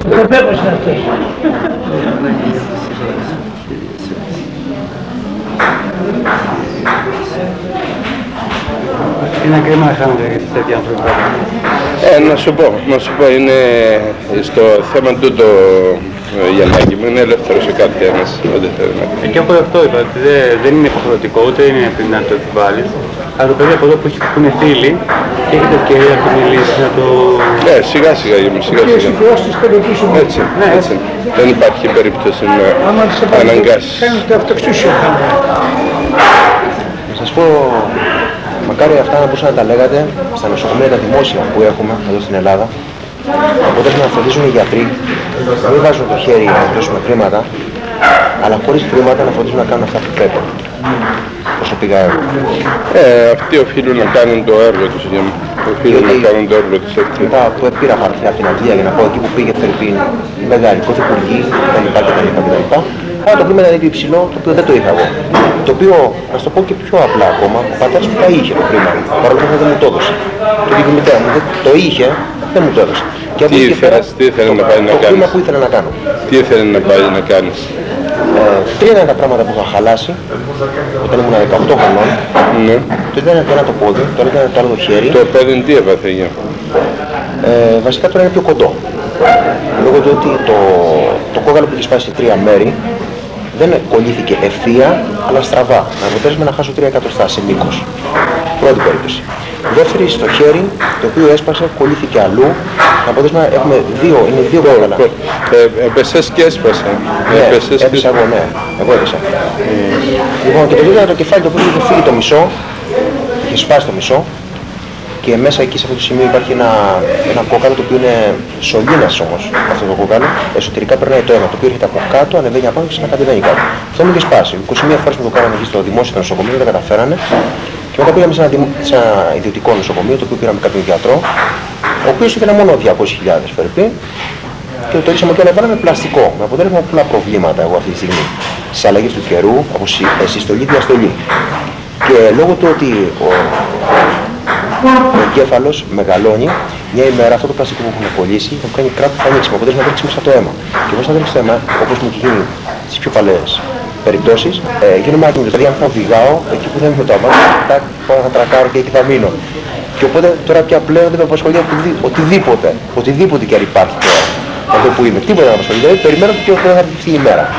Το πέπος είναι αυτός. Είναι κρίμα να χάνετε τέτοια ανθρώπινα. Να σου πω, είναι στο θέμα τούτο, Γιαννάκη μου, είναι ελεύθερο σε κάτι ένας, ό,τι θέλει να πει. Και εγώ αυτό είπα, ότι δεν είναι υποχρεωτικό, ούτε είναι πριν να το επιβάλλεις. Αλλά το παιδί από εδώ που είναι φίλοι και έχει την ευκαιρία να το μιλήσει, να το... Ναι, σιγά σιγά, σιγά σιγά. Έτσι, ναι, έτσι. Δεν υπάρχει περίπτωση να αναγκάσεις. Κάνετε αυτοξούσιο. Να σας πω, μακάρι αυτά να μπορούσατε να τα λέγατε στα νοσοκομεία τα δημόσια που έχουμε εδώ στην Ελλάδα. Οπότε να φροντίζουν οι γιατροί να μην βάζουν το χέρι να δώσουμε χρήματα, αλλά χωρίς χρήματα να φροντίζουν να κάνουν αυτά που πρέπει. Όσο πήγα εγώ. Αυτοί οφείλουν να κάνουν το έργο τους, οφείλουν να κάνουν το έργο τους. Μετά που πήρα χαρτιά από την Αγγλία για να πω εκεί που πήγε Φερρυπίν, μεγάλη πρωθυπουργή, κτλ. Αλλά το κλίμα ήταν ίδιο υψηλό, το οποίο δεν το είχα εγώ. Το οποίο, να σου το πω και πιο απλά ακόμα, ο πατέρας μου τα είχε το χρήμα, παρόλο που δεν μου το έδωσε. Το είπε η μητέρα μου, το είχε, δεν μου το έδωσε. Και τι ήθελε να πάει να κάνεις? Το κλίμα που ήθελα να κάνω. Τι ήθελε να πάει να κάνεις? Τρία ήταν τα πράγματα που είχα χαλάσει όταν ήμουν 18 χρονών. Ναι. Το ένα ήταν το πόδι, το άλλο ήταν το άλλο το χέρι. Το πόδι τι έπαθε για? Βασικά τώρα είναι πιο κοντό. Λόγω του ότι το κόκαλο που είχε σπάσει σε τρία μέρη δεν κολλήθηκε ευθεία, αλλά στραβά. Με αποτέλεσμα να χάσω 3 εκατοστά σε μήκος. Πρώτη περίπτωση. Δεύτερη, στο χέρι, το οποίο έσπασε, κολλήθηκε αλλού. Με αποτέλεσμα έχουμε είναι δύο κόκαλα. Έπεσες και έσπασε. Ναι, έπεσα εγώ, ναι. Εγώ έπεσα. Λοιπόν, και το δύο ήταν το κεφάλι, το οποίο είχε φύγει το μισό. Είχε σπάσει το μισό. Και μέσα εκεί σε αυτό το σημείο υπάρχει ένα κόκαλο, το οποίο είναι σωλήνας όμως αυτό το κόκαλο. Εσωτερικά περνάει το αίμα, το οποίο έρχεται από κάτω, ανεβαίνει απάνω και ξανακατεβαίνει κάτω. Αυτό μου είχε σπάσει. 21 φορές μου το κάνανε εκεί στο δημόσιο νοσοκομείο, δεν τα καταφέρανε. Και μετά πήγαμε σε ένα ιδιωτικό νοσοκομείο, το οποίο πήραμε κάποιον γιατρό, ο οποίος ήθελε μόνο 200.000 Φερρυπίν και το ρίξαμε και ανεβάλαμε πλαστικό. Με αποτέλεσμα πολλά προβλήματα εγώ αυτή τη στιγμή. Στις αλλαγές του καιρού, όπως συστολή, διαστολή. Και λόγω του ότι ο εγκέφαλος μεγαλώνει, μια ημέρα αυτό το πλαστικό που έχουμε κολλήσει θα μου κάνει κράτο που θα ανοίξει. Με αποτέλεσμα να ρίξει μέσα το αίμα. Και όπως θα ρίξει το αίμα, όπως μου έχει γίνει στις πιο παλαιές περιπτώσεις, γίνομαι άκρη. Δηλαδή, αν θα οδηγάω, εκεί που δεν είμαι το αμάξι, θα τρακάρω και εκεί θα μείνω. Και οπότε τώρα πια πλέον δεν με απασχολεί οτιδήποτε και αν υπάρχει τώρα. Εδώ που είμαι, τίποτα δεν με απασχολεί. Δηλαδή, περιμένω ποιο θα έρθει η μέρα.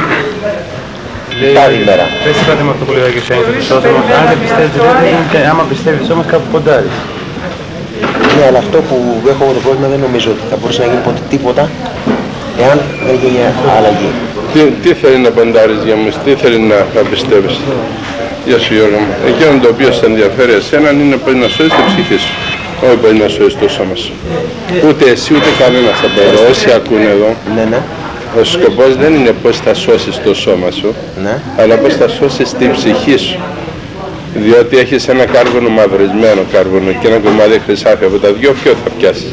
Τάδη ημέρα. Δεν συμπαθεί με αυτό που λέγα και εσύ, αν δεν πιστεύεις δεν, άμα πιστεύεις όμως κάπου κοντάρεις. Ναι, αλλά αυτό που έχω εγώ το πρόβλημα δεν νομίζω ότι θα μπορούσε να γίνει ποτέ τίποτα εάν δεν γίνει αλλαγή. Τι θέλει να παντάρεις για μας, τι θέλει να πιστεύεις? Γεια σου Γιώργο μου. Εκείνο το οποίο σε ενδιαφέρει εσέναν είναι πώς να σώσεις την ψυχή σου. Όχι πώς να σώσεις το σώμα σου. Ούτε εσύ ούτε κανένας θα πάει εδώ. Όσοι ακούνε εδώ. Ναι. Ο σκοπός δεν είναι πώς θα σώσεις το σώμα σου, ναι, αλλά πώς θα σώσεις την ψυχή σου. Διότι έχεις ένα κάρβουνο μαυρισμένο κάρβουνο και ένα κομμάτι χρυσάφι από τα δυο, ποιο θα πιάσεις?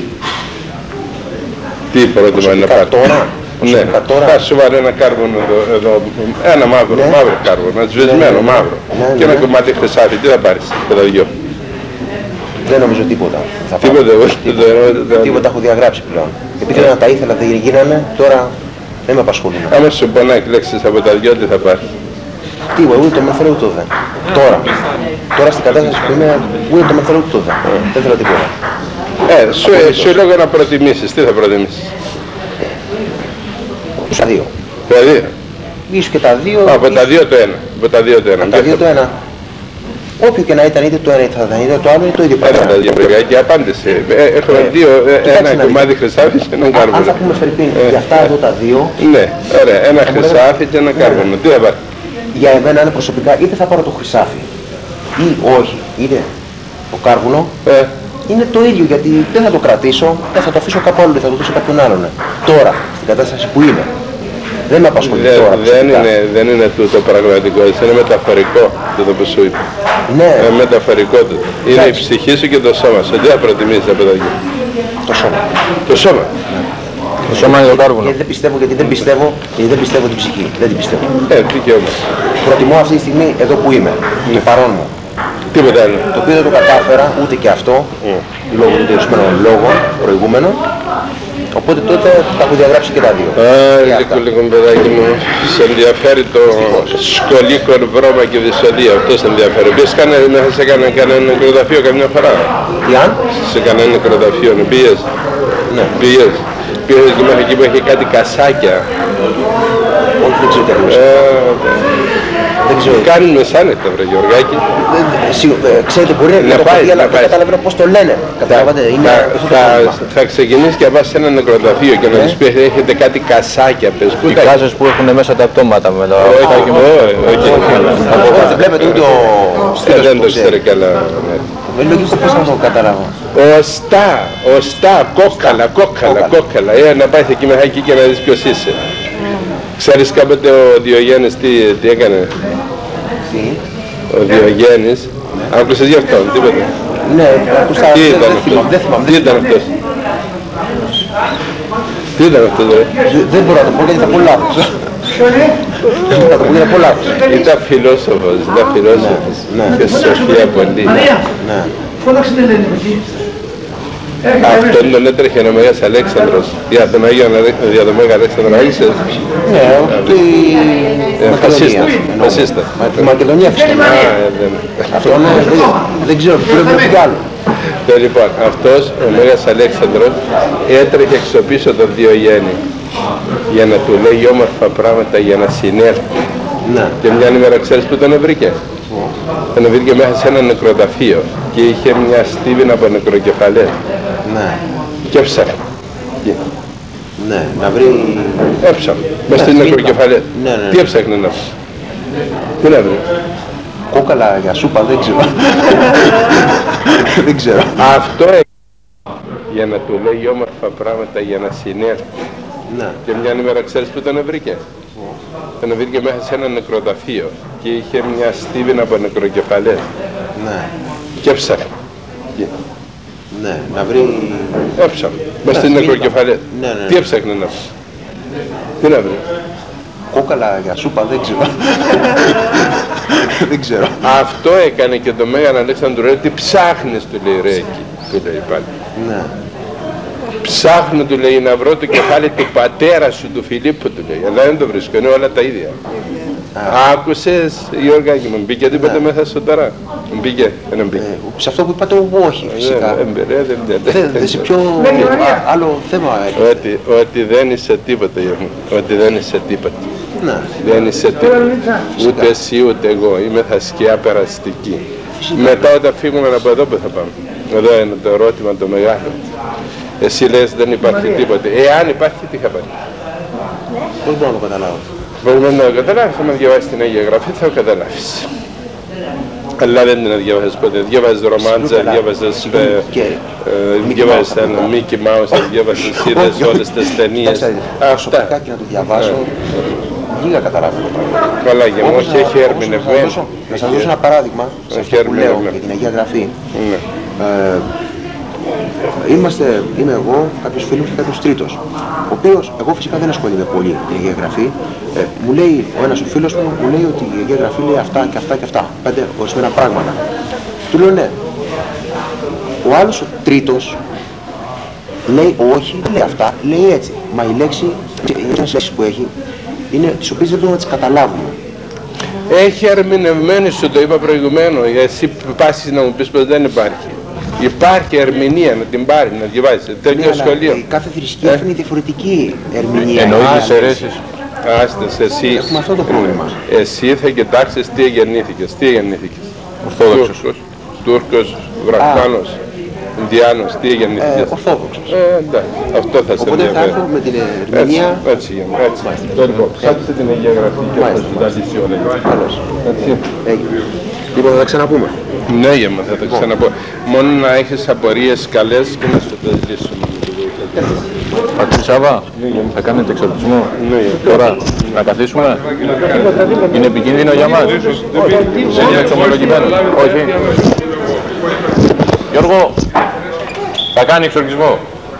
Τι πρότιμα είναι να πάρεις? Ναι, θα σου βάλει ένα κάρβουνο εδώ, ένα μαύρο κάρβουνο, σβησμένο μαύρο και ένα κομμάτι χρυσάφι, τι θα πάρεις από τα δυο? Δεν νομίζω τίποτα. Τίποτα έχω διαγράψει πλέον. Επειδή τα ήθελα, δεν γίνανε, τώρα δεν με απασχολούν. Άμα σου πω να εκλέξεις από τα δυο, τι θα πάρεις? Τίποτα, ούτε το μεθερό ούτε το δε. Τώρα στην κατάσταση που είμαι, ούτε το μεθερό ούτε το δε. Δεν θέλω τίποτα. Σου λέω να προτιμήσεις, τι θα προτιμήσεις? Τα δύο. Τα δύο. Ίσως και τα δύο. Από τα δύο το ένα. Από τα δύο το ένα. Από τα δύο το ένα. Όποιο και να ήταν, είτε το ένα είτε θα ήταν, είτε το άλλο, είναι το ίδιο πράγμα. Και απάντησε. Έχουμε δύο, ένα κομμάτι χρυσάφι και έναν κάρβουνο. Αν θα πούμε Φερρυπίν, για αυτά εδώ τα δύο. Ναι, ωραία, ένα χρυσάφι και ένα κάρβουνο. Τι θα πάρει? Για εμένα είναι προσωπικά, είτε θα πάρω το χρυσάφι ή όχι, είτε το κάρβουνο. Είναι το ίδιο, γιατί δεν θα το κρατήσω, δεν θα το αφήσω κάπου άλλο, θα το δώσω κάποιον άλλον. Τώρα, στην κατάσταση που είναι. Δεν με απασχολεί τώρα. Δεν είναι τούτο πραγματικό, είναι μεταφορικό τούτο που σου είπα. Ναι. Μεταφορικό τούτο. Είναι η ψυχή σου και το σώμα σου. Τι θα προτιμήσεις από τα δυο? Το σώμα. Το σώμα. Το σώμα είναι το κάρβουνο. Γιατί δεν πιστεύω την ψυχή. Δεν την πιστεύω. Δικαίωμα. Προτιμώ αυτή τη στιγμή εδώ που είμαι. Το παρόν μου. Τίποτα άλλο. Το οποίο δεν το κατάφερα ούτε και αυτό, λόγω των ορισμένων λόγων προηγούμενων. Οπότε τότε τα έχω διαγράψει και τα δύο. Λίγο παιδάκι μου, σε ενδιαφέρει το σκολίκο βρώμα και δυσοδεία, αυτό σε ενδιαφέρει. Σε έκανε κανένα νεκροταφείο καμιά φορά. Τι αν? Σε κανένα νεκροταφείο, πήγες. Ναι. Πήγες και μέχρι εκεί που έχει κάτι κασάκια. Όχι, δεν ξέρω τι ακριβώς. Δεν ξέρω. Κάνει μεσάνυχτα, βρε Γεωργάκη. Ξέρετε, μπορεί να πάει, αλλά δεν καταλαβαίνω πώς το λένε. Καταλάβατε, θα ξεκινήσει και να πας σε ένα νεκροταφείο και να τους πει έχετε κάτι κασάκια, πες. Οι κάζες που έχουν μέσα τα πτώματα με το... Όχι, βλέπετε ούτε ο στήλος δεν που το ξέρει. ξέρω καλά. Λογίζεται πώς θα το καταλάβω. Οστά, κόκκαλα. Να πάει εκεί μέχρι εκεί και να δεις ποιος είσαι. Ξέρεις κάποτε ο Διογέννης τι έκανε? Τι? Ο Διογέννης, άκουσες γι' αυτόν, τίποτα? Ναι, ακούσα, δεν θυμάμαι. Τι ήταν αυτός? Τι ήταν αυτός, ρε? Δεν μπορώ να το πω γιατί θα πω λάθος. Θα το πω γιατί θα πω λάθος. Ήταν φιλόσοφος, και σοφία πολύ. Ναι. Φώναξε την Ελένη εκεί. Αυτόν τον έτρεχε ο Μέγας Αλέξανδρος. Για τον Μέγα Αλέξανδρο άγησες? Ναι, και η Μακεδονία. Φασίστα. Η Μακεδονία φυσικά. Αυτό δεν ξέρω, πρέπει να πει άλλο. Λοιπόν, αυτός ο Μέγας Αλέξανδρος έτρεχε εξωπίσω τον Διογέννη για να του λέει όμορφα πράγματα για να συνέλθει. Ναι. Και μια ημέρα ξέρεις που τον βρήκε? Τον βρήκε μέσα σε ένα νεκροταφείο και είχε μια στίβη από νεκροκεφαλές. Ναι. Και έψαχνε. Ναι, να βρει... Έψαχνε. Μέσα στις νεκροκεφαλές. Ναι. Τι έψαχνε να βρει? Τι να βρει? Κόκαλα για σούπα, δεν ξέρω. Δεν ξέρω. Αυτό για να του λέει όμορφα πράγματα για να συνέλθει. Ναι. Και μια ημέρα ξέρεις που τον βρήκε? Τον βρήκε μέσα σε ένα νεκροταφείο και είχε μια στίβη από νεκροκεφαλές. Ναι. Και έψαχνε. Ναι, να βρει... Έψαχνε. Μέσα στις νεκροκεφαλές. Ναι. Τι έψαχνε να βρει? Τι να βρει? Κόκαλα για σούπα, δεν ξέρω. Δεν ξέρω. Αυτό έκανε και το Μέγαν Αλέξανδρο, ρε, τι ψάχνεις, του λέει, ρε, εκεί, του λέει πάλι. Ναι. Ψάχνω, του λέει, να βρω το κεφάλι του πατέρα σου, του Φιλίππου, του λέει, αλλά δεν το βρίσκω, είναι όλα τα ίδια. Άκουσες, Γιώργακη μου, μπήκε τίποτε μέσα στο τώρα? Μπήκε, δεν μπήκε. Σε αυτό που είπατε, όχι, φυσικά. Δεν σε πιο άλλο θέμα. Ότι δεν είσαι τίποτα, Γιώργο, ότι δεν είσαι τίποτα. Ναι. Δεν είσαι τίποτα. Ούτε εσύ ούτε εγώ. Είμαι θα σκιά περαστική. Μετά όταν φύγουμε από εδώ που θα πάμε? Εδώ είναι το ερώτημα το μεγάλο. Εσύ λες δεν υπάρχει τίποτα. Εάν υπάρχει, τι θα πάει? Πώς μπορώ να το καταλάβω? Μπορούμε να το καταλάβεις, άμα διαβάσεις την Αγία Γραφή θα το καταλάβεις. Αλλά δεν την διαβάζεις ποτέ. Διαβάζεις ρομάντζα, διαβάζεις ένα Μίκι Μάους, διαβάζεις είδες όλες τις ταινίες. Αυτά. Και να το διαβάσω, λίγα καταλάβω. Καλά για μου, όχι, έχει ερμηνευμένο. Να σας δώσω ένα παράδειγμα σε αυτό που λέω για την Αγία Γραφή. Είμαι εγώ, κάποιος φίλος και κάποιος τρίτος, ο οποίος, εγώ φυσικά δεν ασχολούμαι πολύ με την Αγία Γραφή. Μου λέει, ο ένας ο φίλος μου λέει ότι η Αγία Γραφή λέει αυτά και αυτά και αυτά, 5 ορισμένα πράγματα. Του λέω ναι. Ο άλλος ο τρίτος λέει όχι, δεν λέει αυτά, λέει έτσι. Μα η λέξη, οι λέξεις που έχει, είναι τις οποίες δεν μπορούμε να τις καταλάβουμε. Έχει ερμηνευμένη, σου το είπα προηγουμένως, εσύ πάσεις να μου πεις πως δεν υπάρχει. Υπάρχει ερμηνεία, να την πάρει, να διαβάσει. Τέλειο σχολείο. Κάθε θρησκεία έχει διαφορετική ερμηνεία. Εννοεί τις αιρέσεις. Άστες, εσύ. Έχουμε αυτό το πρόβλημα. Εσύ θα κοιτάξεις τι γεννήθηκες. Τι γεννήθηκες? Ορθόδοξος. Τούρκος, Βραχάνος, Ινδιάνος, τι γεννήθηκες? Ορθόδοξος. Εντάξει, αυτό θα σε Οπότε θα ενδιαφέρει. έρθω με την ερμηνεία. Έτσι, έτσι. Λοιπόν, ψάξτε την Αγία Γραφή και θα σου τα λύσει όλα. Καλώς. Λοιπόν, θα τα ξαναπούμε. Ναι, για μα θα τα ξαναπώ. Μόνο να έχεις απορίες καλές και να σου τα λύσουμε. Πατήρ Σάβα, θα κάνετε εξορτισμό? Ναι. Τώρα, να καθίσουμε? Είναι επικίνδυνο για μας? Δεν είναι εξομολογημένο? Όχι. Γιώργο, θα κάνει εξορτισμό?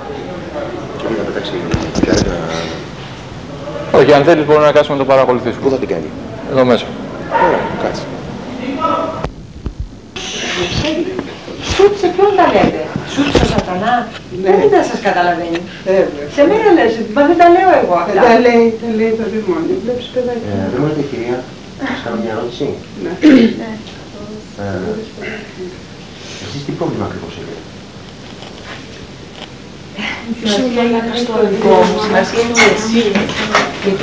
Όχι, αν θέλεις μπορούμε να κάτσουμε να το παρακολουθήσουμε. Πού θα την κάνει? Εδώ μέσα. Κάτσε. Σουτ σε ποιον τα λέτε? Σουτ στο σατανά? Δεν τα σας καταλαβαίνει. Σε μένα λες, μα δεν τα λέω εγώ αυτά. Τα λέει το δαιμόνιο. Βλέπεις παιδάκι. Δεν μου λέτε κυρία, σας κάνω μια ερώτηση. Ναι. Εσείς τι πρόβλημα ακριβώς έχετε? Σημασία είναι στο δικό μου, σημασία είναι εσύ. Γιατί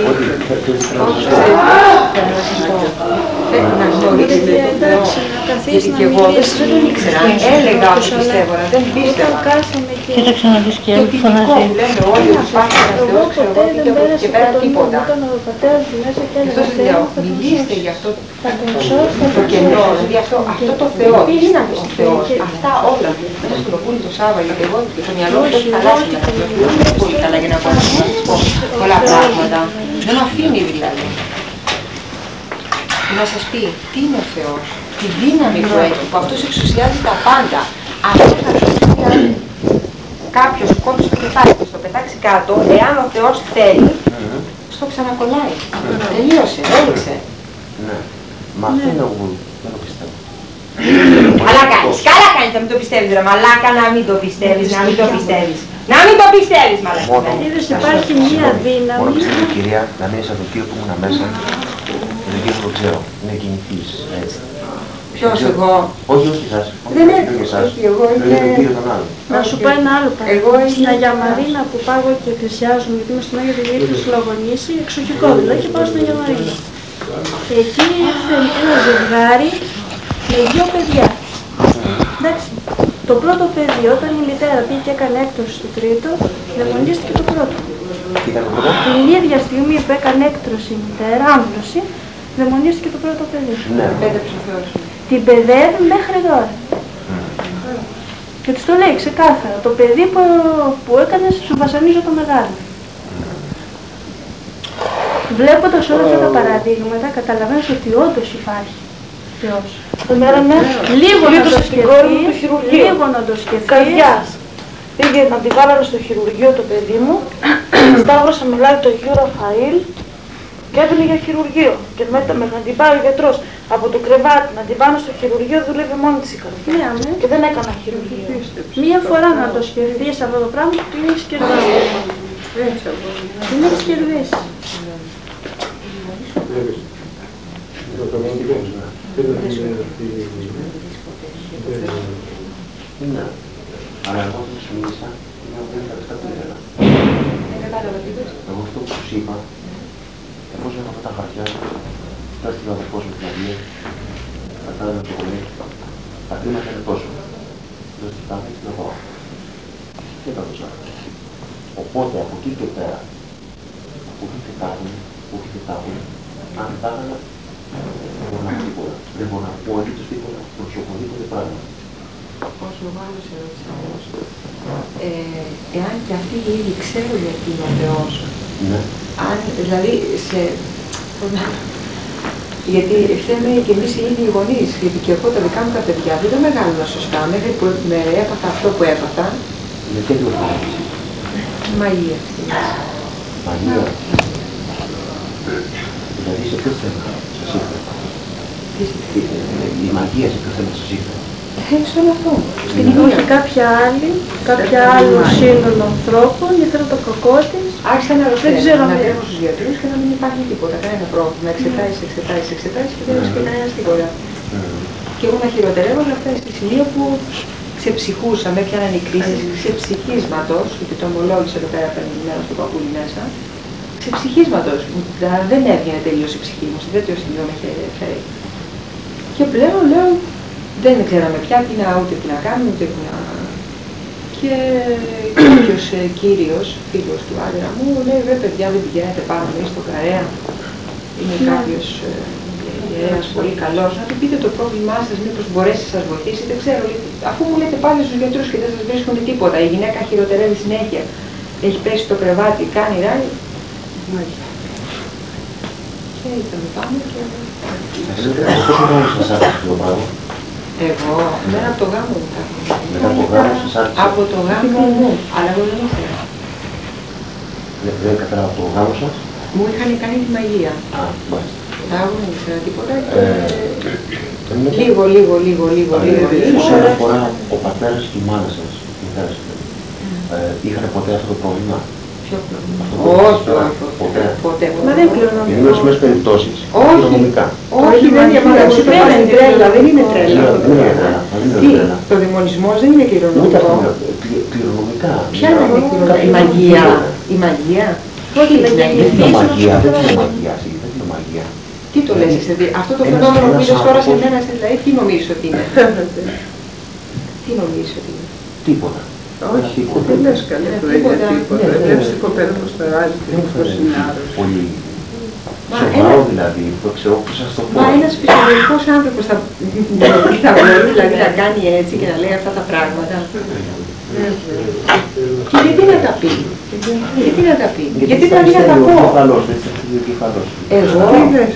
θέλω να γνωρίζετε τον Θεό. Γιατί και εγώ δεν τον ήξερα. Έλεγα ότι πιστεύω, αλλά δεν πίστευα. Κοίταξε να δεις και Το τυπικό που λένε όλοι ότι υπάρχει ένας Θεός, ξέρω εγώ, και από εκεί και πέρα τίποτα. Αυτό σας λέω, μιλήστε για αυτό το κενό, δηλαδή αυτό το Θεό, τι είναι αυτός ο Θεός, αυτά όλα. Μέσα στο πουλί το Σάββα, γιατί εγώ το μυαλό μου έχει χαλάσει μετά, δεν είναι πολύ καλά για να μπορέσω να σας πω πολλά πράγματα. Δεν με αφήνει δηλαδή. Να σας πει τι είναι ο Θεός, τη δύναμη που έχει, που αυτός εξουσιάζει τα πάντα. Αυτό θα εξουσιάζει. Κάποιος κόψει το κεφάλι και στο πετάξει κάτω, εάν ο Θεός θέλει, στο ξανακολλάει. Τελείωσε, έλειξε. Ναι. Μα αυτό είναι εγώ, δεν το πιστεύω. Καλά κάνεις, καλά κάνεις να μην το πιστεύεις ρε μαλάκα, να μην το πιστεύεις, να μην το πιστεύεις. Να μην το πιστεύεις μαλάκα. Είδες υπάρχει μία δύναμη. Μόνο πιστεύω κυρία, να μείνει σαν το κύριο που ήμουν μέσα, τον κύριο που το ξέρω, είναι γεννηθής, έτσι. Ποιος εγώ? Όχι, όχι εσάς. Δεν όχι είναι εσάς. όχι, εγώ Δεν είναι... είναι τον κύριο τον άλλο. Να σου πω ένα άλλο Εγώ παράδειγμα. Στην είναι- Αγία Μαρίνα που πάω και θυσιάζουμε, γιατί είμαι στην Αγία Δημήτρη του Λογονίση, εξοχικό δηλαδή, και πάω στην Αγία Μαρίνα. Εκεί ήρθε ένα ζευγάρι με 2 παιδιά. Εντάξει. Το πρώτο παιδί, όταν η μητέρα πήγε και έκανε έκτρωση στο τρίτο, δαιμονίστηκε το πρώτο. Τι ήταν το πρώτο? Την ίδια στιγμή που έκανε έκτρωση η μητέρα, άμβλωση, δαιμονίστηκε το πρώτο παιδί. Ναι. Πέδεψε ο Θεός. Την παιδεύει μέχρι τώρα. Και τους το λέει ξεκάθαρα. Το παιδί που έκανες σου βασανίζω το μεγάλο. Βλέποντας όλα αυτά τα παραδείγματα, καταλαβαίνεις ότι όντως υπάρχει Θεός. Λίγο να το σκεφτείς, λίγο να το σκεφτείς. Καρδιάς. Πήγε να τη βάλανε στο χειρουργείο το παιδί μου, σταύρωσε μιλάει το Αγίου Ραφαήλ και έπαιρνε για χειρουργείο. Και μετά μέχρι να την πάει ο γιατρός από το κρεβάτι να την πάνε στο χειρουργείο δουλεύει μόνη της η καρδιά. Ναι, αμέ. Και δεν έκανα χειρουργείο. Μία φορά να το σκεφτείς αυτό το πράγμα, την έχεις κερδίσει. Την έχεις κερδίσει. Ναι. Αλλά εγώ δεν σου μίλησα, δεν θα τα πήγαινα. Εγώ αυτό που σου είπα, εγώ ζω αυτά τα χαρτιά, θα στην αδερφό μου την Αγία, θα τα έδω το κομμάτι, τα χρήματα είναι τόσο. Δεν σου τα να πω. Και τα τόσα. Οπότε από εκεί και πέρα, που έχετε κάνει, αν τα έκανα, δεν μπορώ να πω τίποτα. Δεν μπορώ να πω έτσι τίποτα προς οποιοδήποτε πράγμα. Όσο μεγάλο ερώτηση όμως. Εάν και αυτοί οι ίδιοι ξέρουν γιατί είναι ο Θεός, Ναι. αν δηλαδή γιατί φταίμε και εμείς οι ίδιοι οι γονείς, γιατί και εγώ τα δικά μου τα παιδιά δεν τα μεγάλωνα σωστά, μέχρι που με έπαθα αυτό που έπαθα. Με τι το κάνεις? Μαγεία. Μαγεία. Δηλαδή σε ποιο θέμα σας ήρθε? Η μαγεία σε ποιο θέμα σας ήρθε? Σε όλο αυτό. Στην Όχι υγεία. κάποια άλλο σύνολο ανθρώπων, ήθελε το κακό της. Άρχισα να Δεν ξέρω να αν τρέχω στους γιατρούς και να μην υπάρχει τίποτα, κανένα πρόβλημα. Εξετάσεις και δεν έχει κανένας τίποτα. Και εγώ να χειροτερεύω να φτάσει στη σημεία που ξεψυχούσα, με έπιαναν οι κρίσεις ξεψυχίσματος, γιατί το ομολόγησα εδώ πέρα πενημένα στο παππούλι μέσα, ξεψυχίσματος. Δεν έβγαινε τελείως η ψυχή μου, σε τέτοιο σημείο με είχε φέρει. Και πλέον λέω, δεν ξέραμε πια τι να, ούτε τι να κάνουμε, ούτε τι να... Και κάποιος κύριος, φίλος του άντρα μου, λέει, ρε παιδιά, δεν πηγαίνετε πάνω εμείς στο Καρέα. Είναι κάποιος ιερέας πολύ καλός. Να του πείτε το πρόβλημά σας, μήπως μπορέσει να σας βοηθήσει. Δεν ξέρω, αφού μου λέτε πάλι στους γιατρούς και δεν σας βρίσκουν τίποτα. Η γυναίκα χειροτερεύει συνέχεια. Έχει πέσει στο κρεβάτι, κάνει ράλι. Και ήταν πάνω και... Πόσο χρόνο σας άρεσε αυτό το πράγμα? Εγώ, μέρα από το γάμο μου. Μετά από το γάμο σας άρεσε? Από το γάμο μου, αλλά εγώ δεν ήξερα. Δεν κατάλαβα από το γάμο σας? Μου είχαν κάνει τη μαγεία. Α, μάλιστα. Εγώ δεν ήξερα τίποτα και Λίγο. Σε ένα φορά ο πατέρας και η μάνα σας, είχαν ποτέ αυτό το πρόβλημα? Ποιο πρόβλημα? Όχι. Ποτέ. Μα δεν κληρονομικό. Είναι ορισμένες περιπτώσεις. Όχι. Κληρονομικά. Όχι, δεν είναι τρέλα, δεν είναι τρέλα. Τι, το δαιμονισμός δεν είναι κληρονομικό. Κληρονομικά. Ποια είναι η μαγεία? Η μαγεία? Όχι, Δεν είναι μαγεία, δεν είναι μαγεία. Τι το λες εσύ, αυτό το φαινόμενο που είδες τώρα σε μένα, δηλαδή, τι νομίζεις ότι είναι? Τι νομίζεις ότι είναι? Τίποτα. Όχι, δεν λες καλέ το ίδιο τίποτα. Δεν βλέπεις την κοπέλα που σταράζει και πώς είναι άρρωστη. Πολύ σοβαρό δηλαδή, το ξέρω πώς σας το πω. Μα ένας φυσιολογικός άνθρωπος θα μπορεί δηλαδή να κάνει έτσι και να λέει αυτά τα πράγματα. Και γιατί να τα πει? Γιατί δηλαδή να τα πω? Εγώ?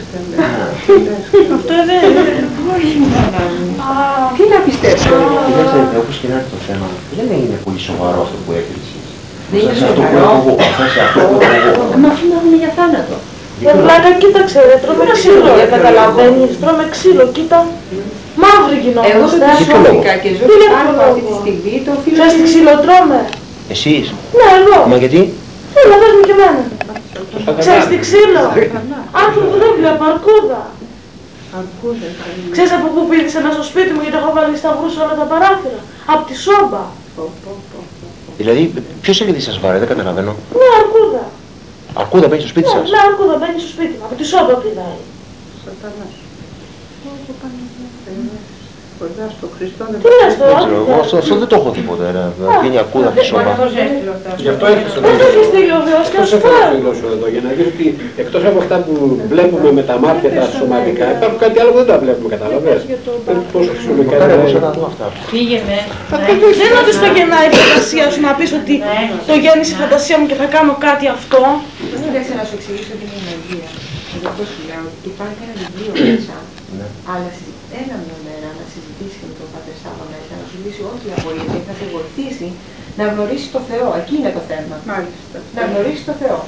Αυτό δεν μπορεί να κάνει. Τι να πιστέψω? Κοιτάξτε, όπως και να είναι το θέμα, δεν είναι πολύ σοβαρό αυτό που έκριξες. Δεν είναι σοβαρό. Μα αφού να έχουμε για θάνατο. Βλάκα, κοίταξε ρε, τρώμε ξύλο, καταλαβαίνεις, τρώμε ξύλο, κοίτα. Μαύρη γινόμαστε. Εγώ δεν σώθηκα και ζω στην Άλφα αυτή τη στιγμή, το οφείλω. Ξέρεις τι ξύλο τρώμε? Εσείς? Ναι, εγώ. Μα γιατί? Έλα, δες μου και εμένα. Ξέρεις τι ξύλο? Άνθρωπο δεν βλέπω, αρκούδα. Ξέρεις από πού πήδησα ένα στο σπίτι μου γιατί έχω βάλει σταυρούς σε όλα τα παράθυρα? Απ' τη σόμπα. Δηλαδή, ποιος έλεγε σας βάρε, δεν καταλαβαίνω. Ναι, αρκούδα. Αρκούδα μπαίνει στο σπίτι σας? Ναι, αρκούδα μπαίνει στο σπίτι μου, από τη σόμπα πηδάει. Σατανάς. Κοντά στο Χριστό δεν Τι λες τώρα? Αυτό δεν το έχω δει ποτέ, να γίνει αρκούδα από τη σώμα. Γι' αυτό έχεις Δεν το έχει στείλει ο Θεός και ας φάει. εδώ, για να δεις ότι εκτός από αυτά που βλέπουμε με τα μάτια τα σωματικά, υπάρχουν κάτι άλλο που δεν τα βλέπουμε, καταλαβαίνεις. Πόσο χρησιμοποιικά Πήγαινε. Δεν ότι στο γεννάει η φαντασία σου να πεις ότι το γέννησε η φαντασία μου και θα κάνω κάτι αυτό. Δεν χρειάζεται να σου εξηγήσω την μαγεία. Εγώ πώς σου λέω, υπάρχει ένα βιβλίο μέσα, αλλά έλα μια μέρα να συζητήσει με τον Πάτερ Σάβα μέσα, να σου λύσει ό,τι απορία και θα σε βοηθήσει να γνωρίσεις το Θεό. Εκεί είναι το θέμα. Μάλιστα. Να γνωρίσεις το Θεό.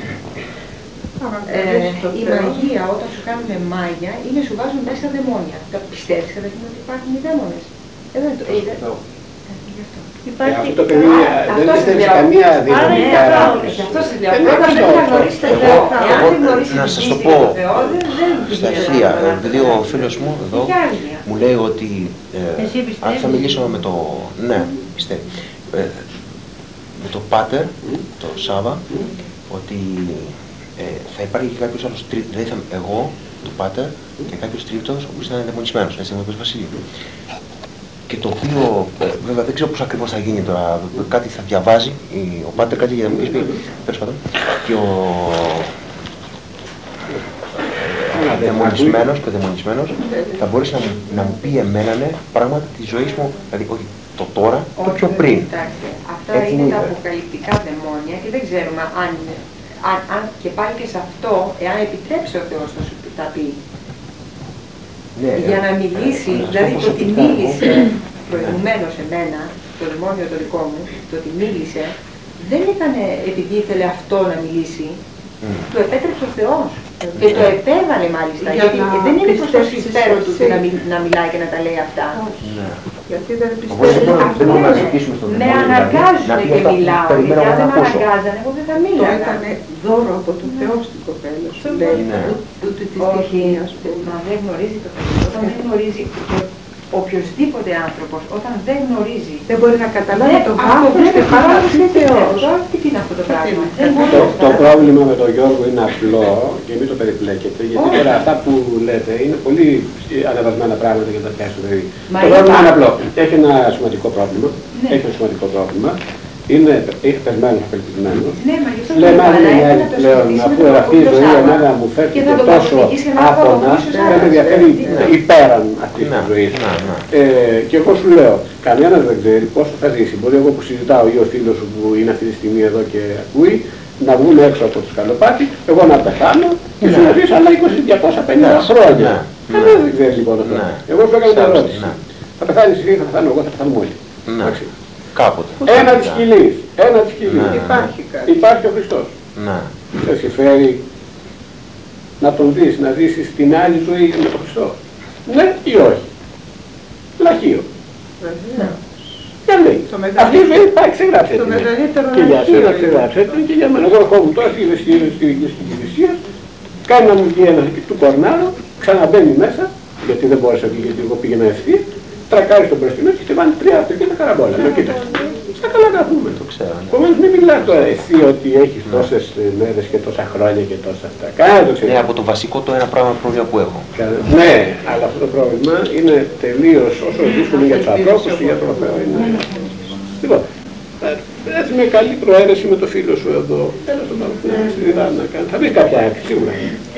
Η μαγεία, όταν σου κάνουν μάγια, είναι σου βάζουν μέσα δαιμόνια. Πιστεύεις καταρχήν ότι υπάρχουν οι δαίμονες? Αυτό το παιδί δεν πιστεύει καμία δυναμικά. Γι' αυτό σας λέω, πρώτα πρέπει να γνωρίσεις το Θεό. Εάν δεν γνωρίσεις Να την σας το πίστη πω με το Θεό, δεν στα ευθεία, επειδή ο φίλος μου εδώ μου λέει ότι αν θα μιλήσω με το... Ναι, πιστεύει. Με το Πάτερ, το Σάβα, ότι θα υπάρχει και κάποιος άλλος τρίτος, δηλαδή εγώ, το Πάτερ και κάποιος τρίτος, ο οποίος ήταν δαιμονισμένος, έτσι με τον Βασίλειο. Και το οποίο, βέβαια δεν ξέρω πώς ακριβώς θα γίνει τώρα, κάτι θα διαβάζει, ο Πάτερ κάτι για να μου πει, τέλος πάντων, και ο δαιμονισμένος θα μπορέσει να μου πει εμένα πράγματα της ζωής μου, δηλαδή όχι το τώρα, το πιο πριν. Αυτά είναι τα αποκαλυπτικά δαιμόνια και δεν ξέρουμε αν και πάλι και σε αυτό, εάν επιτρέψει ο Θεός να σου τα πει. Ναι, για να μιλήσει, δηλαδή το ότι μίλησε προηγουμένως εμένα, το δαιμόνιο το δικό μου, το ότι μίλησε, δεν ήταν επειδή ήθελε αυτό να μιλήσει, το επέτρεψε ο Θεός. Και το επέβαλε μάλιστα, γιατί δεν είναι προς το συμφέρον του να μιλάει και να τα λέει αυτά. Γιατί δεν πιστεύω. Με αναγκάζουν και μιλάω, γιατί αν δεν με αναγκάζανε, εγώ δεν θα μίλαγα. Το έκανε δώρο από τον Θεό στην κοπέλα σου, λέει, τούτη τη στοιχεία, ας πούμε. Μα δεν γνωρίζει το παιδί, όταν δεν γνωρίζει οποιοσδήποτε άνθρωπος, όταν δεν γνωρίζει, δεν μπορεί να καταλάβει το βάθος και παράδοση του Θεός. Τι είναι αυτό το πράγμα? Το πρόβλημα με τον Γιώργο είναι απλό και μην το περιπλέκετε, γιατί τώρα αυτά που λέτε είναι πολύ ανεβασμένα πράγματα για τα πιάσει του παιδί. Το πρόβλημα είναι απλό. Έχει ένα σημαντικό πρόβλημα. Έχει ένα σημαντικό πρόβλημα. Έχει πεσμένος, απελπισμένος. Λέει μάλλον πλέον, αφού αυτή η ζωή εμένα μου φέρθηκε τόσο άπονα, δεν με ενδιαφέρει υπέραν αυτής της ζωής. Και εγώ σου λέω, κανένας δεν ξέρει πόσο θα ζήσει. Μπορεί εγώ που συζητάω ή ο φίλος σου που είναι αυτή τη στιγμή εδώ και ακούει, να βγούμε έξω από το σκαλοπάτι, εγώ να πεθάνω και σου να ζεις άλλα 20-250 χρόνια. Κανένας δεν ξέρει λοιπόν αυτό. Εγώ σου έκανα την ερώτηση. Θα πεθάνεις εσύ, θα πεθάνω εγώ, θα πεθάνουμε όλοι. Κάποτε. Ένα της σκυλής. Υπάρχει ο Χριστός. Δεν συμφέρει να τον δεις, να ζήσεις την άλλη ζωή με τον Χριστό. Ναι ή όχι. Λαχείο. Γιατί. Αυτή η ζωή πάει ξεγράψε. Και για σένα ξεγράψε και για μένα. Εγώ ερχόμουν τώρα στη Εκκλησία, κάνει να μου βγει ένα του κορνάρου, ξαναμπαίνει μέσα, γιατί δεν μπόρεσα και γιατί εγώ πήγαινα ευθεία, τρακάρει στον μπροστινό και χτυπάνε 3 αυτοκίνητα καραμπόλα. Λέω κοίταξε. Στα καλά τα πούμε. Επομένως μην μιλάς τώρα εσύ ότι έχεις τόσες μέρες και τόσα χρόνια και τόσα αυτά. Κάνε το ξέρεις. Ναι, από το βασικό το ένα πρόβλημα που έχω. Ναι, αλλά αυτό το πρόβλημα είναι τελείως όσο δύσκολο για τους ανθρώπους και για τον Θεό είναι. Λοιπόν, έτσι με καλή προαίρεση με το φίλο σου εδώ, έλα στον άλλο να κάνει. Θα βρει κάποια άκρη, σίγουρα.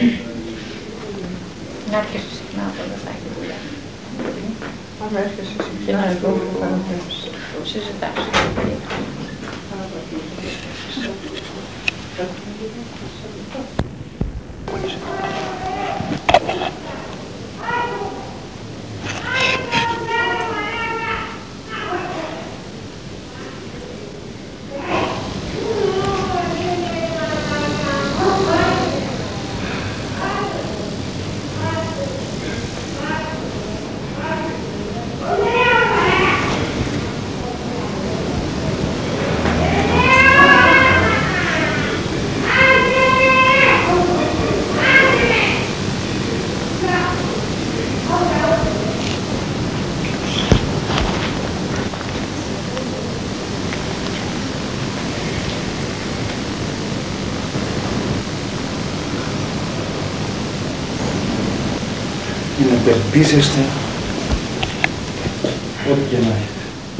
Να έρχεσαι συχνά από όλα αυτά και δουλειά. Αν έρχεσαι συχνά εδώ, συζητάς. Να υπερπίζεστε ό,τι και να έχετε.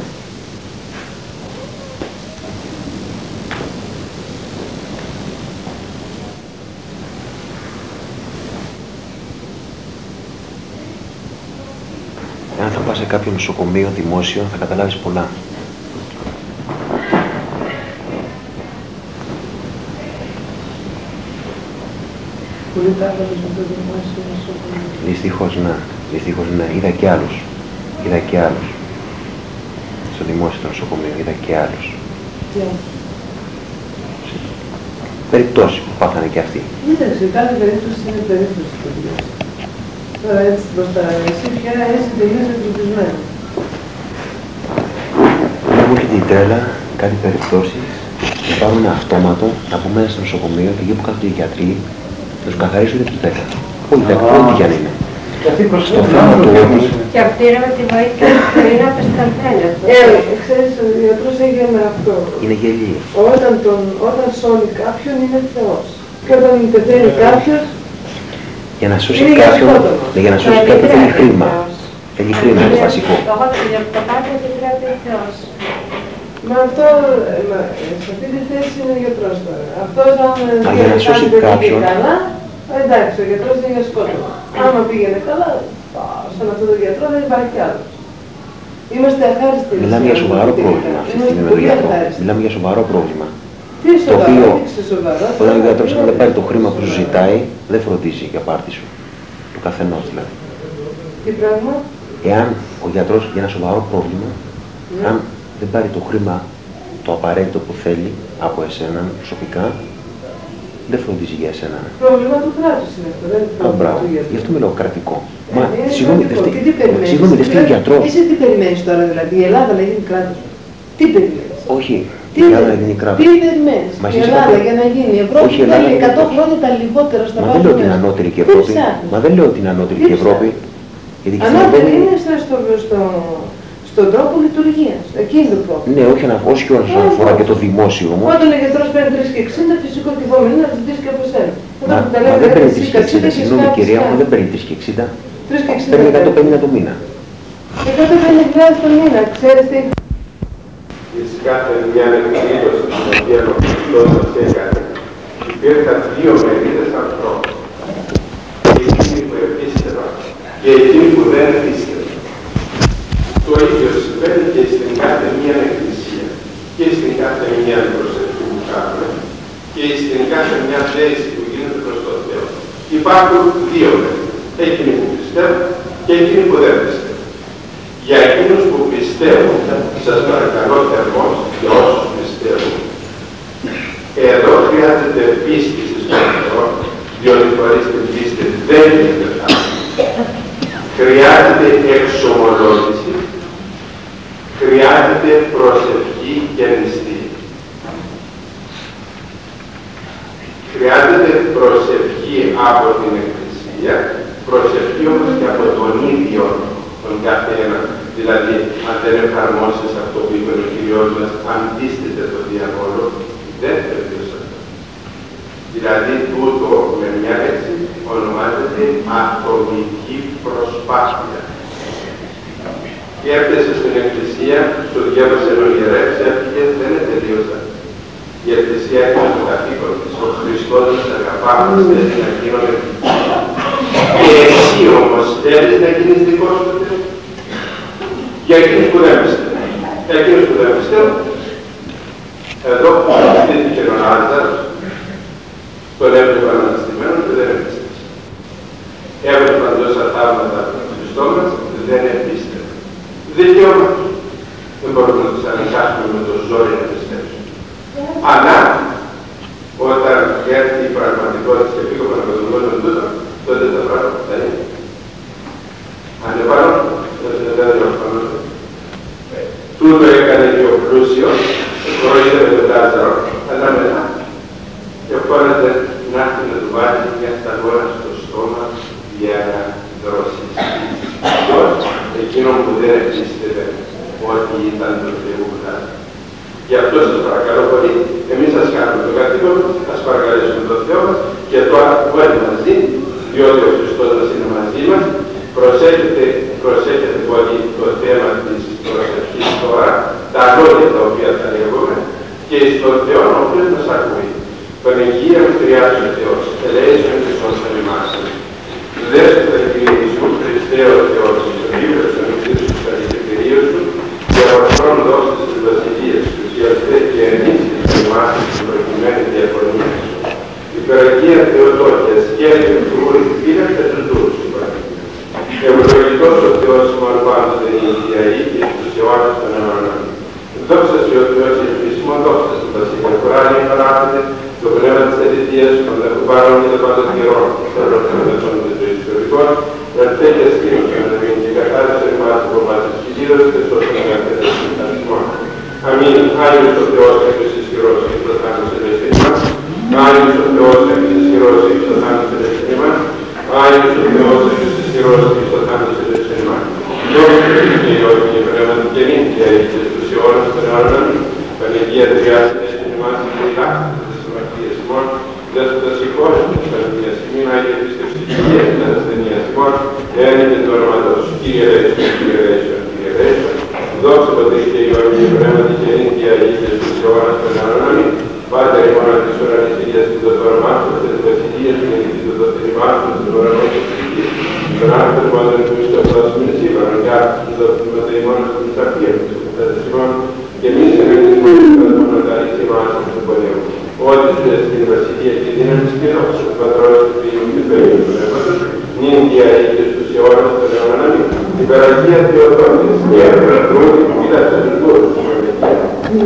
Εάν θα πας σε κάποιο νοσοκομείο δημόσιο θα καταλάβεις πολλά. Πολύ τάβαλος με το δημόσιο νοσοκομείο. Δυστυχώς ναι. Είδα και άλλους. Στο δημόσιο νοσοκομείο είδα και άλλους. Τι? Περιπτώσεις που πάθανε και αυτοί. Κοίταξε, κάθε περίπτωση είναι περίπτωση. Τώρα έτσι μπροστά εσύ πια είσαι τελείως εκπληκτισμένο. Δεν μου έρχεται η τρέλα, κάτι περιπτώσεις, να πάρουμε ένα αυτόματο, να πούμε στο νοσοκομείο και εκεί που κάθονται οι γιατροί, να τους καθαρίσουν και τους 10. Όχι 10, ό,τι κι αν είναι. Στο θέμα του ότι... Και αυτή είναι με τη βοήθεια του είναι απεσταλμένη. Ξέρεις, ο γιατρός έγινε αυτό. Είναι γελίο. Όταν σώνει κάποιον είναι Θεός. Και όταν πεθαίνει κάποιος, για να σώσει κάποιον θέλει χρήμα. Θέλει χρήμα, είναι βασικό. Το κάτι επιτρέπει ο Θεός. Μα αυτό, σε αυτή τη θέση είναι ο γιατρός τώρα. Αυτός αν για να σώσει κάποιον... καλά, εντάξει, ο γιατρός είναι για σκότωμα. Άμα πήγαινε καλά, στον αυτό τον γιατρό δεν υπάρχει κι άλλος. Είμαστε αχάριστοι. Μιλάμε για σοβαρό πρόβλημα αυτή τη στιγμή με τον γιατρό. Μιλάμε για σοβαρό πρόβλημα. Τι σοβαρό, τι σοβαρό. Όταν ο γιατρός αν δεν πάρει το χρήμα που σου ζητάει, δεν φροντίζει για πάρτι σου. Του καθενός δηλαδή. Τι πράγμα? Εάν ο γιατρός για ένα σοβαρό πρόβλημα, αν δεν πάρει το χρήμα το απαραίτητο που θέλει από εσένα προσωπικά, δεν φροντίζει για εσένα. Πρόβλημα του κράτους είναι αυτό, δεν είναι πρόβλημα του γιατρού. Γι' αυτό μιλάω κρατικό. Μα συγγνώμη, δεν φταίει ο γιατρός. Εσύ τι περιμένεις τώρα δηλαδή, η Ελλάδα να γίνει κράτος? Τι περιμένεις? Όχι, η Ελλάδα να γίνει κράτος. Τι περιμένεις? Η Ελλάδα για να γίνει η Ευρώπη θέλει 100 χρόνια τα λιγότερα στα πάντα. Μα δεν λέω ότι είναι ανώτερη και η Ευρώπη. Μα δεν λέω ότι είναι ανώτερη και η Ευρώπη. Ανώτερη είναι στον τρόπο λειτουργίας. Εκεί είναι το πρόβλημα. Ναι, όχι και όσον αφορά και το δημόσιο όμως. Όταν ο γιατρός παίρνει 3,60, φυσικό κυβόμενο να ζητήσει και από εσένα. Μα δεν παίρνει 3,60, συγγνώμη κυρία μου, δεν παίρνει 3,60. Παίρνει 150 το μήνα. 150.000 το μήνα, ξέρεις τι. Εις κάθε μια εκδήλωση στην οποία ο Χριστός μας έκανε, υπήρχαν δύο μερίδες ανθρώπων. Εκείνοι που επίστευαν και εκείνοι που δεν επίστευαν. Το ίδιο συμβαίνει και στην κάθε μία εκκλησία και στην κάθε μία προσευχή που κάνουμε και στην κάθε μία θέση που γίνεται προς τον Θεό. Υπάρχουν δύο μερίδες. Εκείνοι που πιστεύουν και εκείνοι που δεν πιστεύουν. Για εκείνους που πιστεύουν, σας παρακαλώ θερμός, για όσους πιστεύουν, εδώ χρειάζεται πίστη στον Θεό, διότι χωρίς την πίστη δεν γίνεται θαύμα. Χρειάζεται προσευχή από την Εκκλησία, προσευχή όμως και από τον ίδιο τον καθένα. Δηλαδή, αν δεν εφαρμόσεις αυτό που είπε ο Κύριος μας, αντίστοιχα το διαβόλο, δεν περνείς αυτό. Δηλαδή, τούτο με μια λέξη ονομάζεται ατομική προσπάθεια. Και έπεσε στην Εκκλησία, σου διάβασε ο ιερεύς, έφυγε, δεν τελείωσα. Η Εκκλησία έχει το καθήκον της. Ο Χριστός μας αγαπά, μας θέλει να γίνουμε. Και εσύ όμως θέλεις να γίνεις δικός του Θεού. Για εκείνους που δεν πιστεύουν. Για εκείνους που δεν πιστεύουν. Εδώ στήθηκε ο Λάζαρος, τον έβλεπαν αναστημένο και δεν έπιστευσε. Έβλεπαν τόσα θαύματα του Χριστό μας, δεν επίστευε. Δικαίωμα. Δεν μπορούμε να τους αναγκάσουμε με το ζόρι να πιστέψουν. Αλλά όταν έρθει η πραγματικότητα και φύγουμε από τον κόσμο τούτο, τότε τα πράγματα θα είναι. Ανεβάνω, δεν ανεβάνω. Τούτο έκανε και ο πλούσιος, προείδευε τον Λάζαρο, αλλά μετά και φώναζε να έρθει να του βάλει μια σταγόνα στο στόμα για να δρώσεις. Εκείνο που δεν πίστευε ότι ήταν το Θεού Λάζαρο. Γι' αυτό σας παρακαλώ πολύ, εμείς σας κάνουμε το καθήκον, σας παρακαλέσουμε τον Θεό μας και τώρα που είναι μαζί, διότι ο Χριστός μας είναι μαζί μας, προσέχετε πολύ το θέμα της προσευχής τώρα, τα λόγια τα οποία θα λέγουμε και στον Θεό ο οποίος μας ακούει. Πανεγία μου χρειάζεται ο Θεός, ελέησον και σώσον εμάς. Δέσου τα Κύριε σου, Χριστέ ο Θεός, ρίβρες ο νυχτήρες σου στα δικαιωτερίες σου και ορθρόν δώσεις τις βασιλείες σου και αυτέ και ενίσχυσε εμάς την προκειμένη διαφωνία σου. Υπεραγία Θεοτόκια, σκέφτε του όρου φύλακτε τους δούλους σου. Ευλογητός ο Θεός μόνο πάντοτε είναι η Ιαή και στους αιώνας των αιώνων. Δόξα σε ο Θεός η επίσημο, δόξα σε Βασίλεια Κουράνη παράγεται, το πνεύμα της αληθείας, τον λεχοπάρων και των πάντων καιρών, τον ροφανοδεσόν της ζωής ιστορικών, ερθέ και σκήνος των ενδομήν και καθάρισε εμάς από βάσεις χιλίδος και σώσον αγαθέτες των συνταρισμών. Αμήν. Άγιος ο Θεός έχεις ισχυρός και προτάνος ελεύθερη μας. Άγιος ο Θεός έχεις ισχυρός και προτάνος ελεύθερη μας. Άγιος ο Θεός έχεις ισχυρός και προτάνος ελεύθερη μας. Δόξα τω Κύριε και πνευματική νύχια εις τους αιώνας των αιώνων. Πανεγία τριάς ελεύθερη μας και ηλάκτης της συμμαχίας ημών. Δέσποτας σηκώσεις της πανεγίας ημών, Άγια πίστευση και της ασθενείας ημών. Ένετε το όνομα του Κύριε Λέησον, Κύριε Λέησον, Κύριε Λέησον. Δόξα Πατρί και Υιό και πνευματική νύχια εις τους αιώνας των αιώνων. Πάτερ ημών της ουρανής Ηλίας και το όνομά σου, και της βασιλείας και νυχτήτω το θερημά σου, στην ουρανό και της γης. Τον άνθρωπο του Πατρί του Ιστό Πλάσμινης είπαν, και άρχισαν το πνεύματα ημών στην Ισαρχία του Πατέρας ημών, και εμείς ενεργήσουμε κατά τον Αταρής ημάς του πολέμου. Ότι σου εστίν βασιλεία και δύναμη και δόξα του Πατρός του Υιού και του Αγίου Πνεύματος, νυν διαεί και στους αιώνας των αιώνων. Αμήν. Υπεραγία Θεοτόκης, και ευρωτρού και φύλαξε τους δούλους σου με μετία.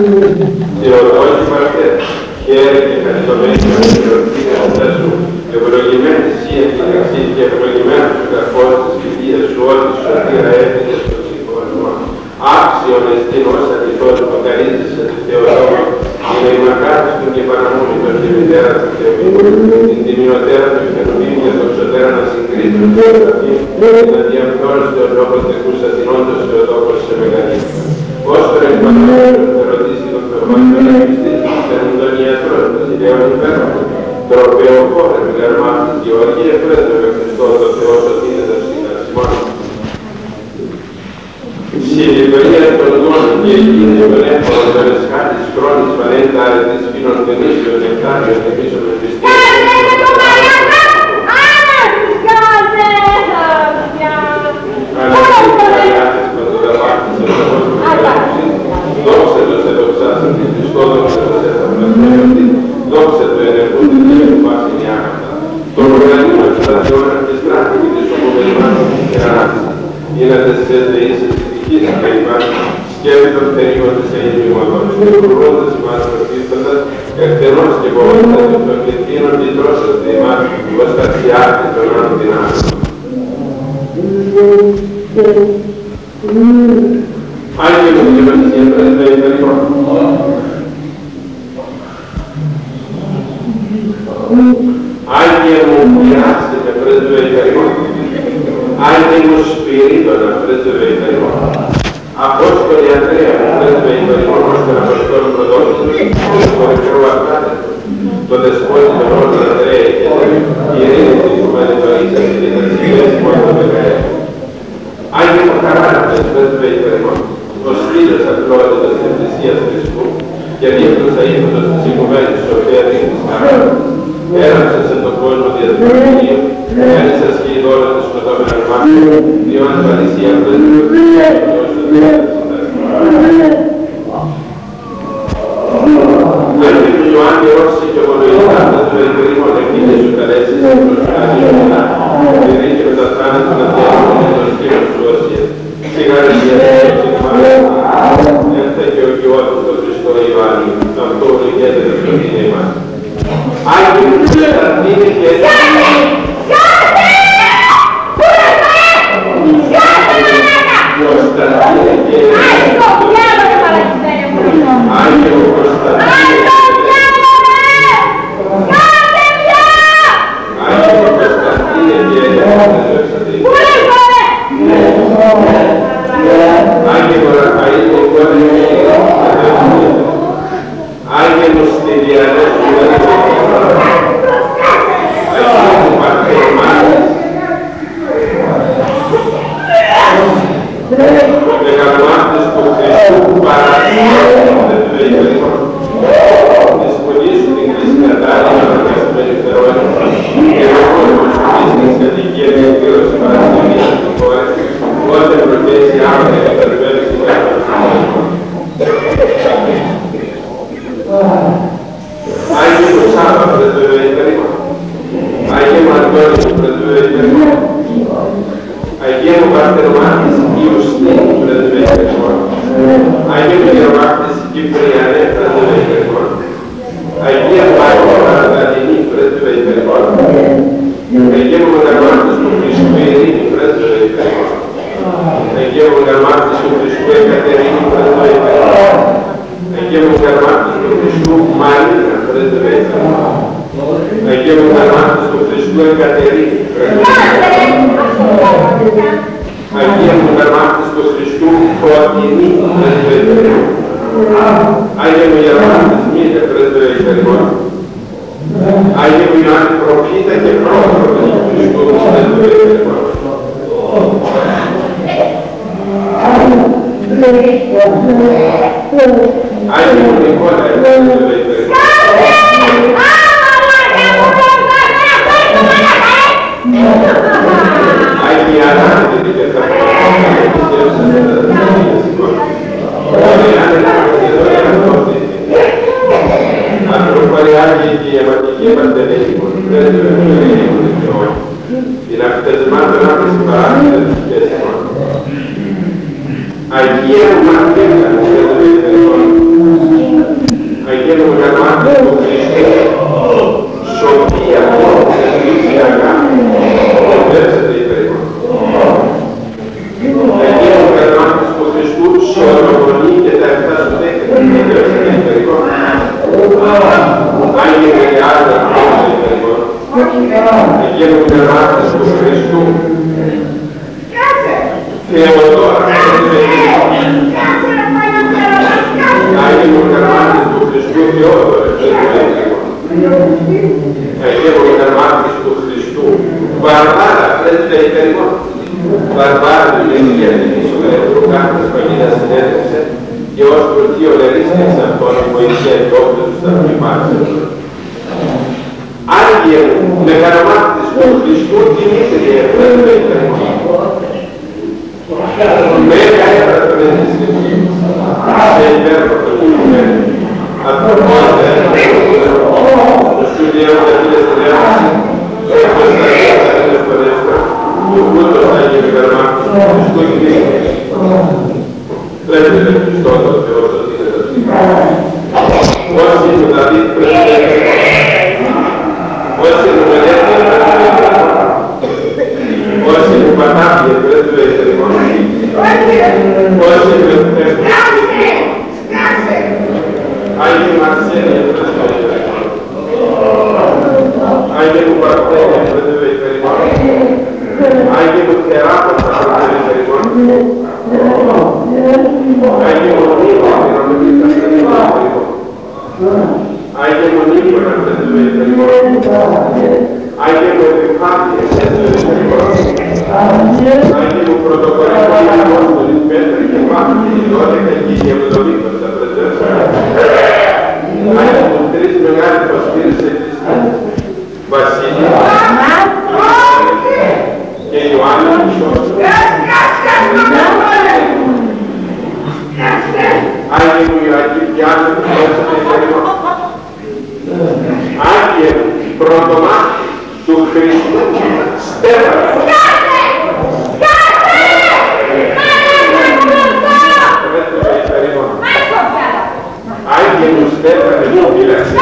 Θεοτόκη Μαρτέ, χαίρε και χαριτωμένη με την ερωτήνια αυτά σου, ευλογημένη εσύ επιλεξή και ευλογημένος του καρπός της φιλίας σου, ότι σου σωτήρα έφυγε στο συγχωρεμό. Άξιον εστίν ως αληθώς που μακαρίζεσαι τη Θεοτόκη, είναι η μακάρις του και παραμούμητον και μητέρα του Θεού, την τιμιωτέρα του Ιχερουβήμ και τον Σωτέρα να συγκρίτουν του Σωταφή, να διαμφιώνεις τον λόγο τεκούσα την όντως Θεοτόκος σε μεγαλύτερα. Ως τον εκπανός θα ρωτήσει τον Θεοφάνιο να πιστείς τον ιατρό, τον Σιλέον υπέροχο, τροπαίο χώρε με γαρμάτης Γεωργία πρέσβευε Χριστό το Θεό σωτήνεται συναρσιμόν. Συλληπωρία των δούλων και εκείνης των έμπορο των εσχάτης χρόνης βαλέντα αρετής φύνων γνήσεων νεκτάριων εμίσων με πιστήρων. Δόξα το σε δοξάσαν τη Χριστόδοξα σε θαυμασμένοι, δόξα το ενεργούνται και εκπάσιν η άκατα. Το οργανήμα της στρατιώνας της γράφη και της ομοβεσμάτων και ανάσταση. Γίνατε σε δεήσεις της δικής και ημάς, σκέφτον περίγοντες σε ημιμοδός και προυρούντας ημάς προτίστοντας, εκτενώς και βοήθας των κλητήνων και τρώσατε ημάς, ως ταξιάρτη των άλλων δυνάμεων. Άγιο μου και βασιλεία πρεσβεύει περίπου. Άγιε μου πειράξτε με πρέσβευε ικαριμόν. Άγιε μου σπυρίδωνα πρέσβευε ικαριμόν. Απόστολοι Ανδρέα πρέσβευε ικαριμόν ως τον Αποστόλο Πρωτότυπος, τον κορυφαίο Ακράτετο, τον δεσπότη των όλων Ανδρέα και η ειρήνη της Μανιτορίσας και της Αρχηγές μόνο των Βεγαέ. Άγιε μου χαράνα πρέσβευε ικαριμόν, ως φίλος απλότητας της Εκκλησίας Χριστού και δίκτυος αείμωτος της οικουμένης Σοφία δείχνης χαράς. Έραψες σε τον κόσμο διαδικασίου, έλυσες και η δώρα του σκοτώμενου μάχου, διόν ασφαλισία πρέσβευε και Άγιε του Ιωάννη Ρώση και ομολογητά πρέσβευε ικαριμόν εκείνες σου καλέσεις και προσκάλεις μετά, ειρήνη με τα θάνατο να διέλθουν και τον σκύλο σου Ρώσια. Συγχαρητήρια και μάλλον, έρθε και ο Γιώργος τον Χριστό Ιωάννη, αυτό οδηγείται να το δίνει εμάς. Άγιε μου Κωνσταντίνε και Άγιε Μονίμωνα, πρεσβεία ημών. Άγιε Μονιμφάτιε, πρεσβεία ημών. Άγιε μου πρωτοκολλικό Απόστολης Πέτρα και Μάρτη, 12 και 70 τα πρεσβεία. Άγιε μου τρεις μεγάλοι παστήρες εκκλησίες, Βασίλη και Ιωάννη Μισός. Άγιε μου Ιωακή Πιάννη, πρόσθετε υπερήμων. Άγιε μου πρωτομάχη του Χριστού Στέφανα. Άγιε μου Στέφανε μου φύλαξε.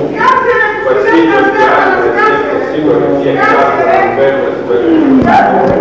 Βασίλειος και άλλοι,